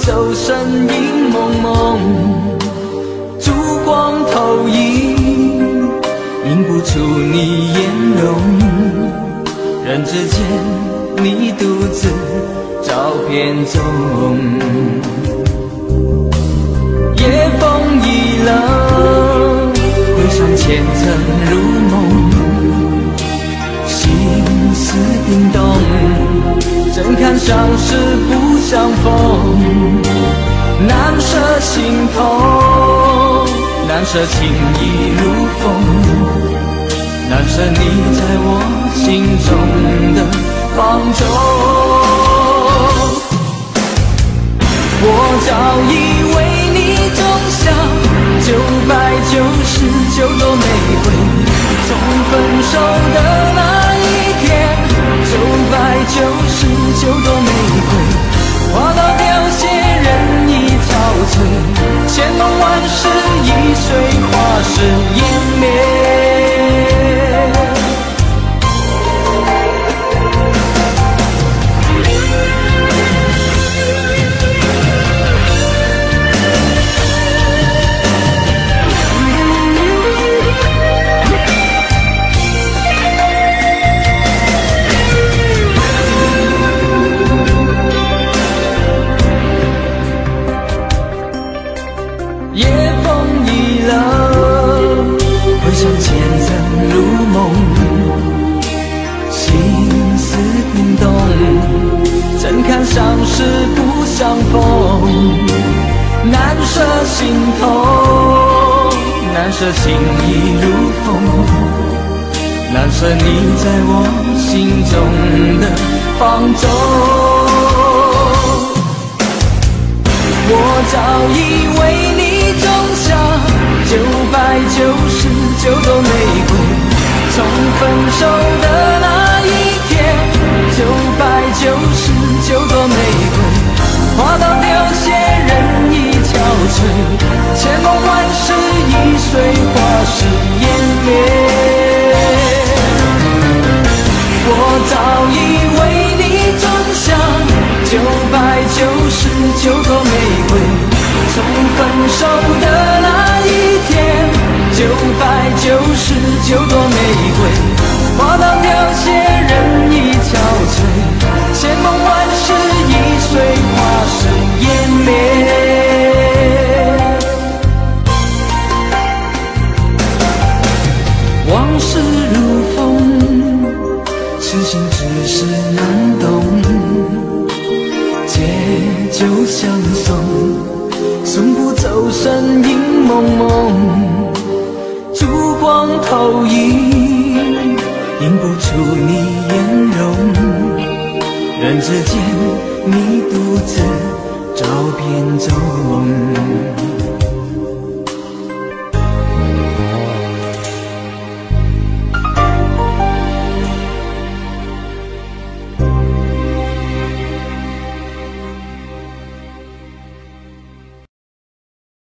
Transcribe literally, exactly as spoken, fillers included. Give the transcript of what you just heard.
走，身影蒙蒙，烛光投影，映不出你颜容。人之间，你独自照片中。夜风已冷，回想前尘如梦，心思叮咚，怎堪相识不相逢。难舍心头，难舍情意如风，难舍你在我心中的放纵。我早已为你种下九百九十九朵玫瑰，从分手的那一天，九百九十九朵玫瑰花到凋谢，人已憔悴，千梦万世易碎，花事湮灭。夜风已冷，回想前尘如梦，心思叮咚，怎堪相识不相逢。难舍心头，难舍情意如风，难舍你在我心中的放纵。我早已为你种下九百九十九朵玫瑰，从分手的那一天，九百九十九朵玫瑰花到凋谢，人已憔悴，千梦万世易碎，花事湮灭。我早已为你种下九百九十九朵玫瑰，从分手的那一天，九百九十九朵玫瑰花到凋谢，人已憔悴，千梦万世易碎，花事湮灭。往事如风，痴心只是难懂，借酒相送，送不走身影蒙蒙，烛光投影，映不出你颜容。人之间，你独自照片中。